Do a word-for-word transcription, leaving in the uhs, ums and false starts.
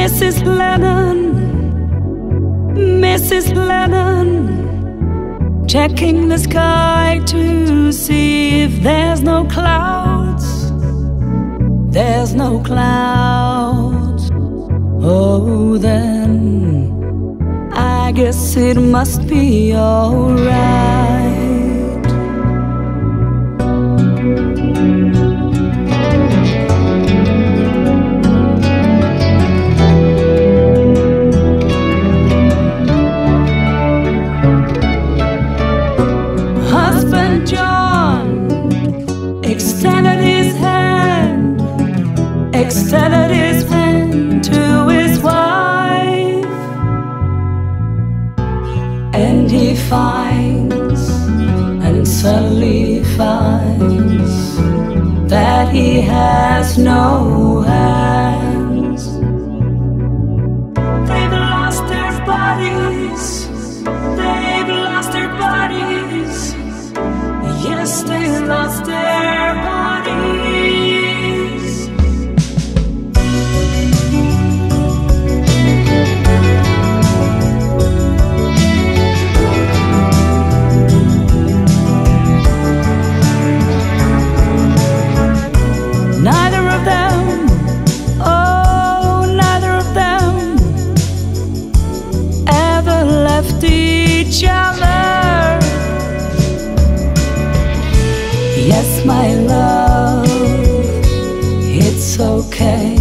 Missus Lennon, Missus Lennon, checking the sky to see if there's no clouds. There's no clouds. Oh, then I guess it must be alright. Husband John extended his hand, extended his hand to his wife, and he finds, and suddenly finds, that he has no hands. They've lost their bodies, they've lost their bodies. Yes, they lost their bodies. Neither of them, oh, neither of them ever left each other. Yes, my love, it's okay.